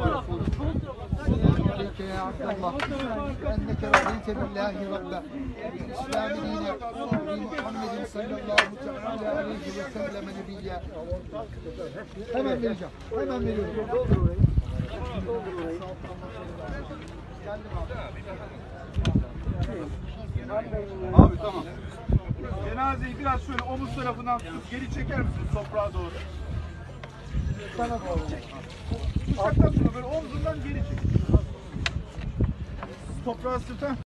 عليك يا عبد الله أنك رضيت بالله ربا وبالإسلام دينا وبمحمد صلى الله تعالى عليه وسلم نبيا. Hemen vereceğim. Hemen veriyorum. Abi tamam. Cenazeyi biraz şöyle omuz tarafından tutup geri çeker misiniz toprağa doğru? Sana doğru. Uçaktan sonra böyle omzundan geri çekin. Toprağı sırta.